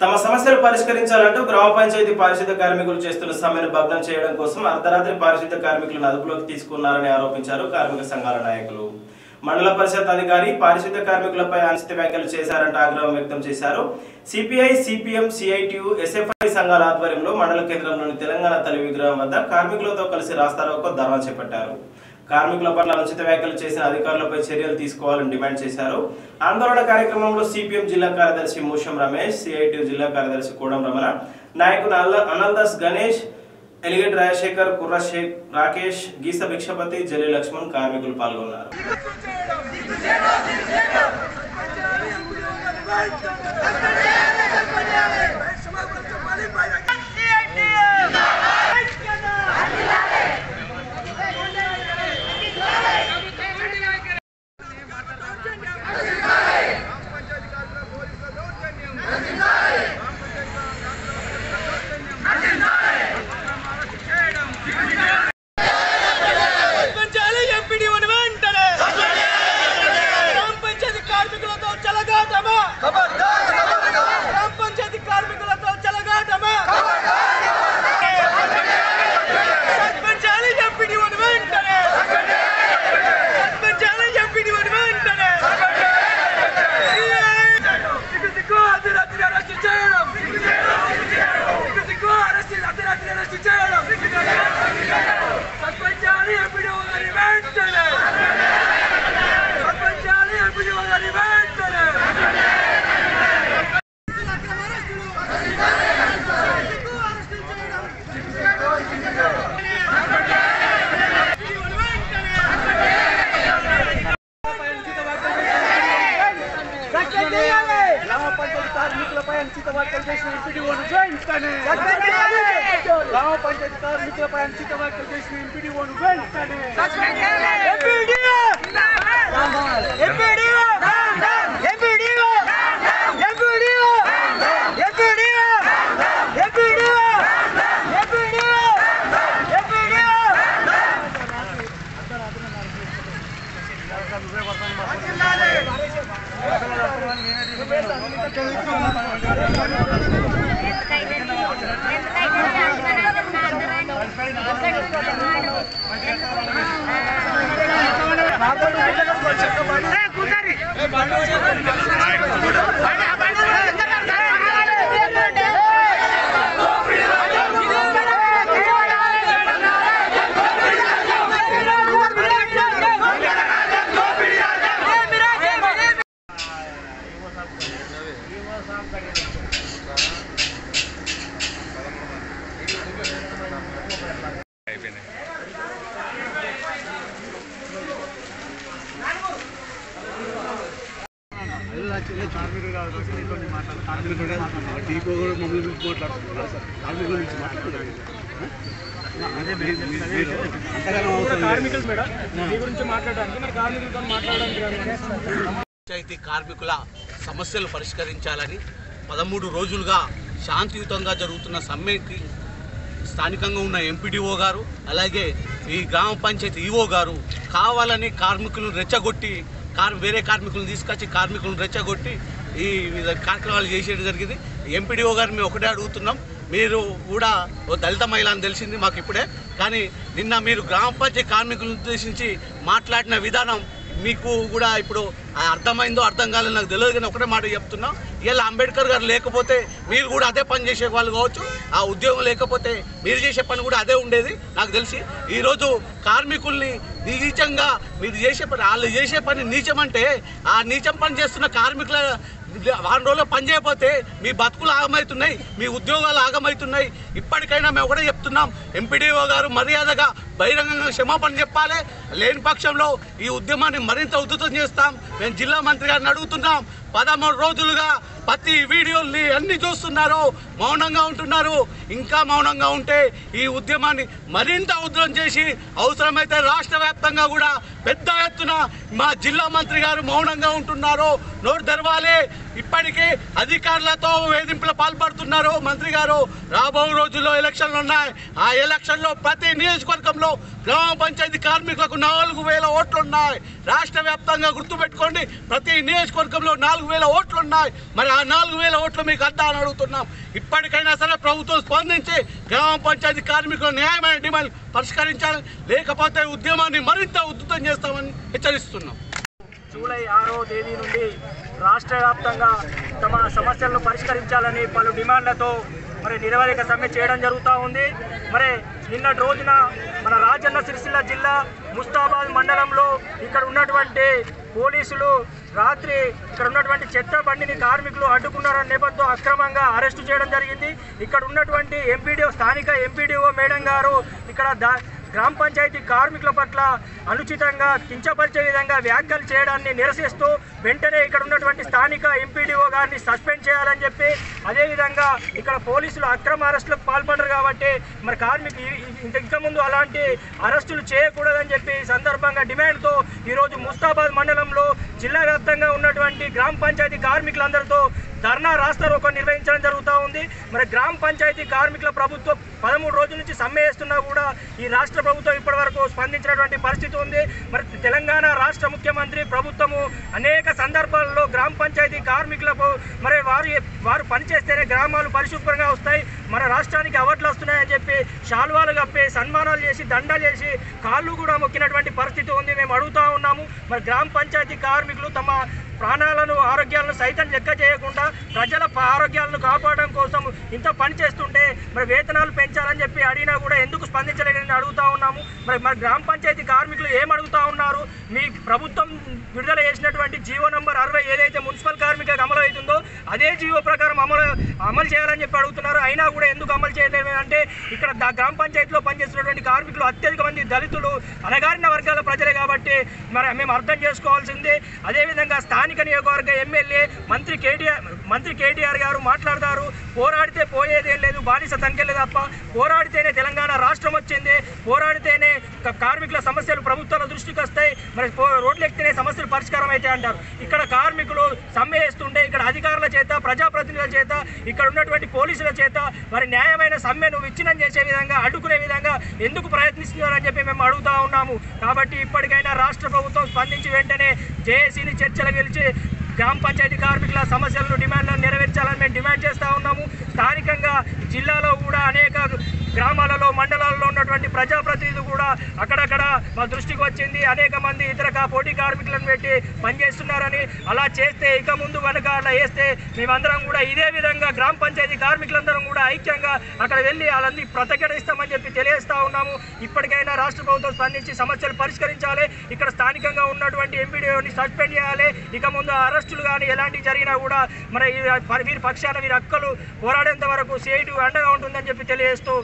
తమ సమస్యలు పరిష్కరించాలంటూ గ్రామ పంచాయతీ పారిశుద్ధ్య కార్మికులు చేస్తున్న సమ్మెను భగ్నం చేయడం కోసం అర్ధరాత్రి పారిశుద్ధ్య కార్మికులను అదుపులోకి తీసుకున్నారని ఆరోపించారు కార్మిక సంఘాల నాయకులు. మండల పరిషత్ అధికారి పారిశుద్ధ్య కార్మికులపై అనుచిత వ్యాఖ్యలు చేశారంటూ ఆగ్రహం వ్యక్తం చేశారు. సిపిఐ, సిపిఎం, సిఐటియు, ఎస్ఎఫ్ఐ సంఘాల ఆధ్వర్యంలో మండల కేంద్రంలోని తెలంగాణ తల్లి విగ్రహం వద్ద కార్మికులతో కలిసి రాస్తారోకో ధర్నా చేపట్టారు. కార్మికుల పట్ల అనుచిత వ్యాఖ్యలు చేసిన అధికారులపై చర్యలు తీసుకోవాలని డిమాండ్ చేశారు. ఆందోళన కార్యక్రమంలో సిపిఎం జిల్లా కార్యదర్శి మూషం రమేష్, సిఐటియు జిల్లా కార్యదర్శి కోడం రమణ, నాయకులు అనందాస్ గణేష్, ఎలిగేట్ రాజశేఖర్, కుర్ర రాకేష్, గీస భిక్షపతి, జలి లక్ష్మణ్ కార్మికులు పాల్గొన్నారు. పంచాయతీ కార్మికుల సమస్యలు పరిష్కరించాలని 13 రోజులుగా శాంతియుతంగా జరుగుతున్న సమ్మెకి స్థానికంగా ఉన్న ఎంపీడీఓ గారు అలాగే ఈ గ్రామ పంచాయతీ ఈఓ గారు కావాలని కార్మికులను రెచ్చగొట్టి వేరే కార్మికులను తీసుకొచ్చి కార్మికులను రెచ్చగొట్టి ఈ కార్యక్రమాలు చేసేది జరిగింది. ఎంపీడీఓ గారు మేము ఒకటే అడుగుతున్నాం, మీరు కూడా ఓ దళిత మహిళ అని తెలిసింది మాకు ఇప్పుడే, కానీ నిన్న మీరు గ్రామ పంచాయతీ కార్మికులను ఉద్దేశించి మాట్లాడిన విధానం మీకు కూడా ఇప్పుడు అర్థమైందో అర్థం కాలేదు నాకు తెలియదు, కానీ ఒకటే మాట చెప్తున్నాం. ఇలా అంబేద్కర్ గారు లేకపోతే మీరు కూడా అదే పని చేసే వాళ్ళు కావచ్చు, ఆ ఉద్యోగం లేకపోతే మీరు చేసే పని కూడా అదే ఉండేది నాకు తెలిసి. ఈరోజు కార్మికుల్ని నీచంగా మీరు చేసే పని, వాళ్ళు చేసే పని నీచం అంటే ఆ నీచం పని చేస్తున్న కార్మికుల వారం రోజులు పని చేయకపోతే మీ బతుకులు ఆగమవుతున్నాయి, మీ ఉద్యోగాలు ఆగమవుతున్నాయి. ఇప్పటికైనా మేము ఒకటే చెప్తున్నాం, ఎంపీడీఓ గారు మర్యాదగా బహిరంగంగా క్షమాపణ చెప్పాలి. లేని పక్షంలో ఈ ఉద్యమాన్ని మరింత ఉధృతం చేస్తాం. మేము జిల్లా మంత్రి గారిని అడుగుతున్నాం. 13 రోజులుగా ప్రతి వీడియోల్ని అన్ని చూస్తున్నారు, మౌనంగా ఉంటున్నారు. ఇంకా మౌనంగా ఉంటే ఈ ఉద్యమాన్ని మరింత ఉధృతం చేసి అవసరమైతే రాష్ట్ర వ్యాప్తంగా కూడా పెద్ద ఎత్తున మా జిల్లా మంత్రి గారు మౌనంగా ఉంటున్నారు, నోరు తెరవాలి. ఇప్పటికే అధికారులతో వేధింపులు పాల్పడుతున్నారు. ఉన్నారు మంత్రి గారు, రాబో రోజుల్లో ఎలక్షన్లు ఉన్నాయి. ఆ ఎలక్షన్లో ప్రతి నియోజకవర్గంలో గ్రామ పంచాయతీ కార్మికులకు 4,000 ఓట్లు ఉన్నాయి. రాష్ట్ర వ్యాప్తంగా గుర్తుపెట్టుకోండి, ప్రతి నియోజకవర్గంలో 4,000 ఓట్లు ఉన్నాయి. మరి ఆ 4,000 ఓట్లు మీకు అద్దా అని అడుగుతున్నాం. ఇప్పటికైనా సరే ప్రభుత్వం స్పందించి గ్రామ పంచాయతీ కార్మికుల న్యాయమైన డిమాండ్ పరిష్కరించాలి, లేకపోతే ఉద్యమాన్ని మరింత ఉధృతం చేస్తామని హెచ్చరిస్తున్నాం. జూలై 6వ తేదీ నుండి రాష్ట్ర వ్యాప్తంగా తమ సమస్యలను పరిష్కరించాలని పలు డిమాండ్లతో మరి నిరవధిక సమ్మె చేయడం జరుగుతూ ఉంది. మరి నిన్నటి రోజున మన రాజన్న సిరిసిల్ల జిల్లా ముస్తాబాద్ మండలంలో ఇక్కడ ఉన్నటువంటి పోలీసులు రాత్రి ఇక్కడ ఉన్నటువంటి చెత్త బండిని కార్మికులు అడ్డుకున్నారన్న నేపథ్యంతో అక్రమంగా అరెస్టు చేయడం జరిగింది. ఇక్కడ ఉన్నటువంటి స్థానిక ఎంపీడీఓ మేడం గారు ఇక్కడ గ్రామ పంచాయతీ కార్మికుల పట్ల అనుచితంగా కించపరిచే విధంగా వ్యాఖ్యలు చేయడాన్ని నిరసిస్తూ వెంటనే ఇక్కడ ఉన్నటువంటి స్థానిక ఎంపీడీఓ గారిని సస్పెండ్ చేయాలని చెప్పి, అదేవిధంగా ఇక్కడ పోలీసులు అక్రమ అరెస్టులకు పాల్పడ్డారు కాబట్టి మరి ఇంకా ముందు అలాంటి అరెస్టులు చేయకూడదని చెప్పి సందర్భంగా డిమాండ్తో ఈరోజు ముస్తాబాద్ మండలంలో జిల్లా వ్యాప్తంగా ఉన్నటువంటి గ్రామ పంచాయతీ కార్మికులందరితో ధర్నా రాస్తారోకో నిర్వహించడం జరుగుతూ ఉంది. మరి గ్రామ పంచాయతీ కార్మికుల ప్రభుత్వం 13 రోజుల నుంచి సమ్మె చేస్తున్నా కూడా ఈ రాష్ట్ర ప్రభుత్వం ఇప్పటివరకు స్పందించినటువంటి పరిస్థితి ఉంది. మరి తెలంగాణ రాష్ట్ర ముఖ్యమంత్రి ప్రభుత్వము అనేక సందర్భాల్లో గ్రామ పంచాయతీ కార్మికులకు మరి వారు పనిచేస్తేనే గ్రామాలు పరిశుభ్రంగా వస్తాయి, మన రాష్ట్రానికి అవార్డులు వస్తున్నాయని చెప్పి శాల్వాలు కప్పి సన్మానాలు చేసి దండాలు చేసి కాళ్ళు కూడా మొక్కినటువంటి పరిస్థితి ఉంది. మేము అడుగుతూ ఉన్నాము, మరి గ్రామ పంచాయతీ కార్మికులు తమ ప్రాణాలను ఆరోగ్యాలను సైతం లెక్క చేయకుండా ప్రజల ఆరోగ్యాలను కాపాడడం కోసం ఇంత పని చేస్తుంటే మరి వేతనాలు పెంచాలని చెప్పి అడిగినా కూడా ఎందుకు స్పందించలేదని అడుగుతూ ఉన్నాము. మరి గ్రామ పంచాయతీ కార్మికులు ఏం అడుగుతూ ఉన్నారు? మీ ప్రభుత్వం విడుదల చేసినటువంటి జీవో నంబర్ 60 ఏదైతే మున్సిపల్ కార్మికులకు అమలు అవుతుందో అదే జీవో ప్రకారం అమలు చేయాలని చెప్పి అడుగుతున్నారు. అయినా కూడా ఎందుకు అమలు చేయలేదు అంటే ఇక్కడ గ్రామ పంచాయతీలో పనిచేస్తున్నటువంటి కార్మికులు అత్యధిక మంది దళితులు, అణగారిన వర్గాల ప్రజలే కాబట్టి మరి మేము అర్థం చేసుకోవాల్సిందే. అదేవిధంగా స్థానిక నియోజకవర్గ ఎమ్మెల్యే మంత్రి కేటీఆర్ గారు మాట్లాడతారు, పోరాడితే పోయేదేం లేదు, బానిస సంఖ్యలే తప్ప పోరాడితేనే తెలంగాణ రాష్ట్రం వచ్చింది, పోరాడితేనే కార్మికుల సమస్యలు ప్రభుత్వాల దృష్టికి వస్తాయి, మరి రోడ్లు ఎక్కితేనే సమస్యలు పరిష్కారం అయితే అంటారు. ఇక్కడ కార్మికులు సమ్మె చేస్తుంటే ఇక్కడ అధికారుల చేత, ప్రజాప్రతినిధుల చేత, ఇక్కడ ఉన్నటువంటి పోలీసుల చేత మరి న్యాయమైన సమ్మెను విచ్ఛిన్నం చేసే విధంగా అడ్డుకునే విధంగా ఎందుకు ప్రయత్నిస్తున్నారని చెప్పి మేము అడుగుతూ ఉన్నాము. కాబట్టి ఇప్పటికైనా రాష్ట్ర ప్రభుత్వం స్పందించి వెంటనే జేఏసీని చర్చలు గెలిచి గ్రామ పంచాయతీ కార్మికుల సమస్యలను డిమాండ్లను నెరవేర్చాలని మేము డిమాండ్ చేస్తూ ఉన్నాము. స్థానికంగా జిల్లాలో కూడా అనేక గ్రామాలలో మండలాల్లో ఉన్నటువంటి ప్రజాప్రతినిధులు కూడా అక్కడక్కడ మా దృష్టికి వచ్చింది, అనేక మంది ఇతర పోటీ కార్మికులను పెట్టి పనిచేస్తున్నారని, అలా చేస్తే ఇక ముందు కనుక అలా వేస్తే మేమందరం కూడా ఇదే విధంగా గ్రామ పంచాయతీ కార్మికులందరం కూడా ఐక్యంగా అక్కడ వెళ్ళి వాళ్ళందరినీ ప్రతిఘటిస్తామని చెప్పి తెలియజేస్తూ ఉన్నాము. ఇప్పటికైనా రాష్ట్ర ప్రభుత్వం స్పందించి సమస్యలు పరిష్కరించాలి, ఇక్కడ స్థానికంగా ఉన్నటువంటి ఎంపీడీఓని సస్పెండ్ చేయాలి, ఇక ముందు అరెస్టులు కానీ ఎలాంటివి జరిగినా కూడా మరి వీరి పక్షాన వీరి హక్కులు పోరాడేంత వరకు సిఐటి అండగా ఉంటుందని చెప్పి తెలియజేస్తూ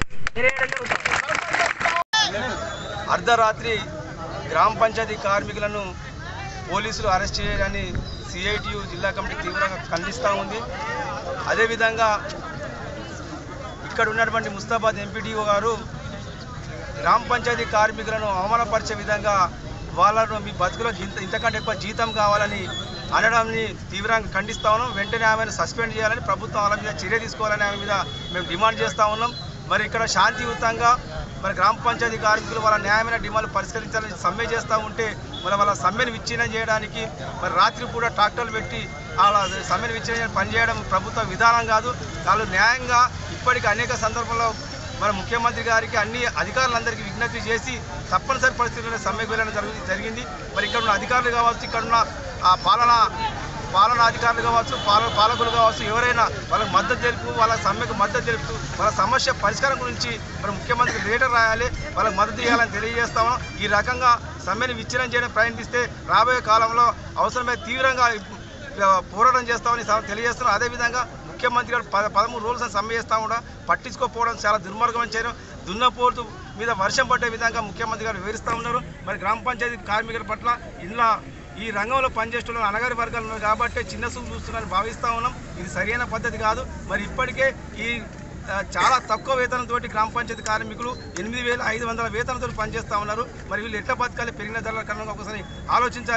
అర్ధరాత్రి గ్రామ పంచాయతీ కార్మికులను పోలీసులు అరెస్ట్ చేయాలని సిఐటియు జిల్లా కమిటీ తీవ్రంగా ఖండిస్తూ ఉంది. అదేవిధంగా ఇక్కడ ఉన్నటువంటి ముస్తాబాద్ ఎంపీడీఓ గారు గ్రామ పంచాయతీ కార్మికులను అవమానపరిచే విధంగా వాళ్ళను మీ బతుకులో ఇంతకంటే ఎక్కువ జీతం కావాలని అనడాన్ని తీవ్రంగా ఖండిస్తూ ఉన్నాం. వెంటనే ఆమెను సస్పెండ్ చేయాలని, ప్రభుత్వం వాళ్ళ మీద చర్య తీసుకోవాలని ఆమె మీద మేము డిమాండ్ చేస్తూ ఉన్నాం. మరి ఇక్కడ శాంతియుతంగా మరి గ్రామ పంచాయతీ కార్మికులు వాళ్ళ న్యాయమైన డిమాండ్లు పరిష్కరించాలని సమ్మె చేస్తూ ఉంటే మరి వాళ్ళ సమ్మెను విచ్ఛిన్నం చేయడానికి మరి రాత్రి కూడా ట్రాక్టర్లు పెట్టి వాళ్ళ సమ్మెను విచ్ఛిన్నం పనిచేయడం ప్రభుత్వ విధానం కాదు. వాళ్ళు న్యాయంగా ఇప్పటికీ అనేక సందర్భంలో మన ముఖ్యమంత్రి గారికి అన్ని అధికారులందరికీ విజ్ఞప్తి చేసి తప్పనిసరి పరిస్థితుల్లో సమ్మెకు వెళ్ళడం జరిగింది. మరి ఇక్కడ ఉన్న అధికారులు కావచ్చు, ఇక్కడ ఉన్న పాలనా అధికారులు కావచ్చు, పాలకులు కావచ్చు, ఎవరైనా వాళ్ళకి మద్దతు తెలుపు, వాళ్ళ సమ్మెకు మద్దతు తెలుపుతూ వాళ్ళ సమస్య పరిష్కారం గురించి మరి ముఖ్యమంత్రి లెటర్ రాయాలి, వాళ్ళకి మద్దతు ఇవ్వాలని తెలియజేస్తాము. ఈ రకంగా సమ్మెను విచ్ఛిన్నం చేయడం ప్రయత్నిస్తే రాబోయే కాలంలో అవసరమైతే తీవ్రంగా పోరాటం చేస్తామని తెలియజేస్తున్నాం. అదేవిధంగా ముఖ్యమంత్రి గారు 13 రోజులు సమ్మె చేస్తూ కూడా పట్టించుకోకపోవడం చాలా దుర్మార్గం చేయడం, దున్నపోతు మీద వర్షం పట్టే విధంగా ముఖ్యమంత్రి గారు వివరిస్తూ ఉన్నారు. మరి గ్రామ పంచాయతీ కార్మికుల పట్ల ఇలా ఈ రంగంలో పనిచేస్తున్న అణగారి వర్గాలు ఉన్నారు కాబట్టి చిన్న చూపు చూస్తున్నారని భావిస్తూ ఉన్నాం. ఇది సరైన పద్ధతి కాదు. మరి ఇప్పటికే ఈ చాలా తక్కువ వేతనంతో గ్రామ పంచాయతీ కార్మికులు 8,500 వేతనంతో పనిచేస్తూ ఉన్నారు. మరి వీళ్ళు ఎట్లా బతకాలి? పెరిగిన ధరల కారణంగా ఒకసారి ఆలోచించాలి.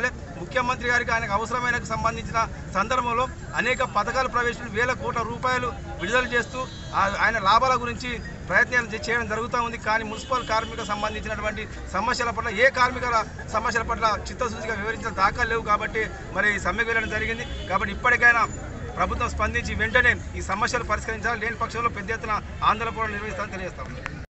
ముఖ్యమంత్రి గారికి ఆయనకు అవసరమైన సంబంధించిన సందర్భంలో అనేక పథకాలు ప్రవేశించి వేల కోట్ల రూపాయలు విడుదల చేస్తూ ఆయన లాభాల గురించి ప్రయత్నాలు చేయడం జరుగుతూ ఉంది. కానీ మున్సిపల్ కార్మిక సంబంధించినటువంటి సమస్యల పట్ల ఏ కార్మికుల సమస్యల పట్ల చిత్తశుద్ధిగా వివరించిన దాఖలు లేవు. కాబట్టి మరి సమ్మెకు వెళ్ళడం జరిగింది. కాబట్టి ఇప్పటికైనా ప్రభుత్వం స్పందించి వెంటనే ఈ సమస్యలు పరిష్కరించాలి. లేని పక్షంలో పెద్ద ఎత్తున ఆందోళన నిర్వహిస్తామని తెలియజేస్తాం.